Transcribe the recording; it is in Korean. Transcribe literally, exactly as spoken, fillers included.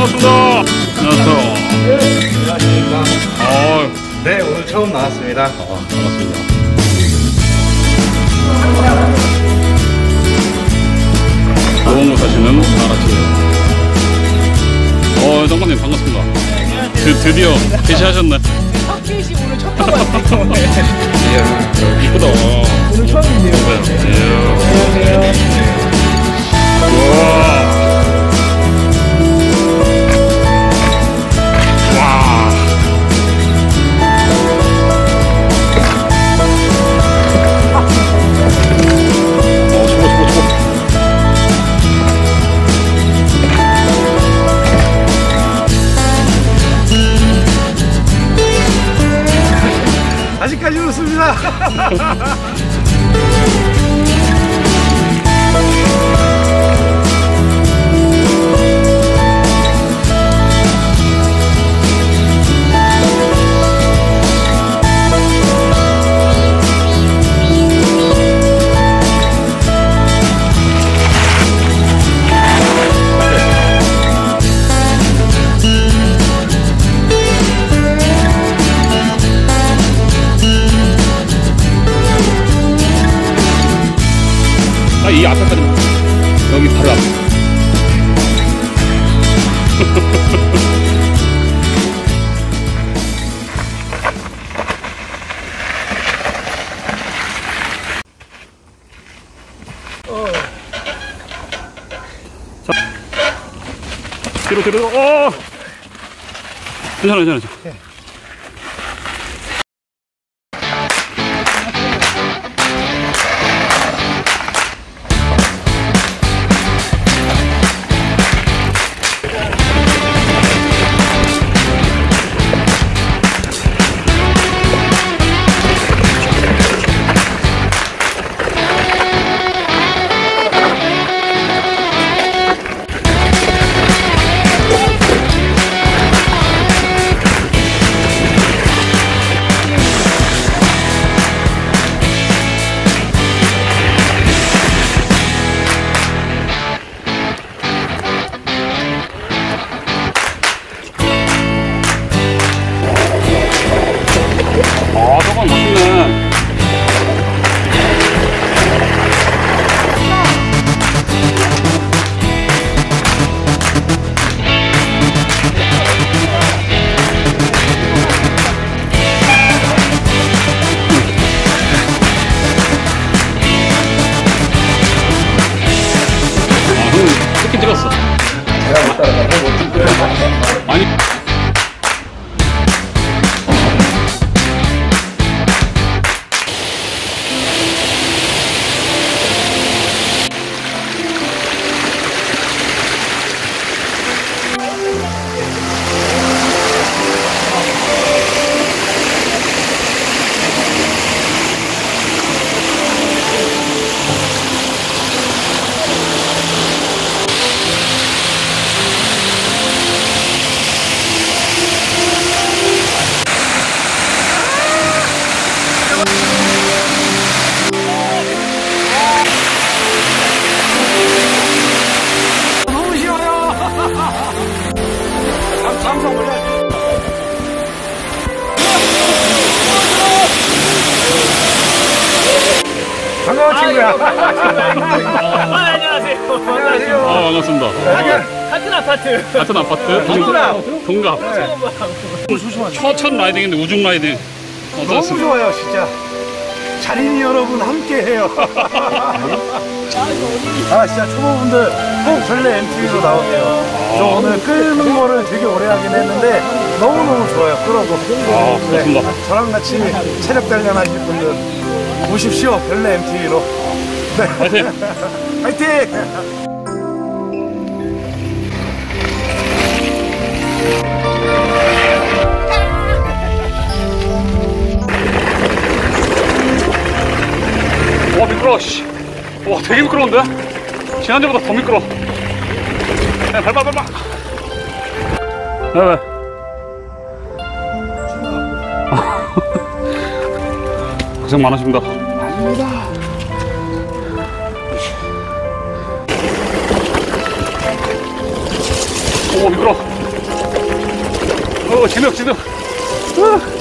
반갑습니다. 안녕하세요. 네, 안녕하십니까. 어, 네, 오늘 처음 나왔습니다. 아, 반갑습니다. 노원구 사시는 잘타시는. 어, 장관님 반갑습니다. 드, 드디어 개시하셨네. 핫케이시 오늘 첫 타봤는데. 이쁘다. 오늘 처음인데요. 안녕하세요. 우와. 와. 어, 초보, 초보, 초보. 아직까지 웃습니다. 아, 이 앞에까지 여기 바로 앞. 어. 자, 뒤로 뒤로. 어. 괜찮아 괜찮아. 괜찮아. 아, 저건 멋있네. 아, 형 찍긴 찍었어. 제가 못 따라가서 못 찍고요. 아니. 감성 올려. 반가워 친구야. 아, 안녕하세요. 안녕하세요. 아, 반갑습니다. 같은 아파트. 같은 아파트? 동갑. 동갑. 첫, 첫 라이딩인데 우중 라이딩. 너무 어떠셨습니까? 좋아요 진짜. 자린이 여러분 함께해요. 아 진짜 초보분들 꼭 별내 엠티비로 나오세요. 저 오늘 끄는 거를 되게 오래 하긴 했는데 너무너무 좋아요. 끌어도. 아, 고맙습니다. 저랑 같이 체력 단련하실 분들 오십시오. 별내 엠티비로. 네. 화이팅! 화이팅! 와, 미끄러워, 씨. 와, 되게 미끄러운데? 지난주보다 더 미끄러워. 야, 밟아, 밟아. 왜, 왜? 고생 많으십니다. 아닙니다. 오, 미끄러워. 재미없지도.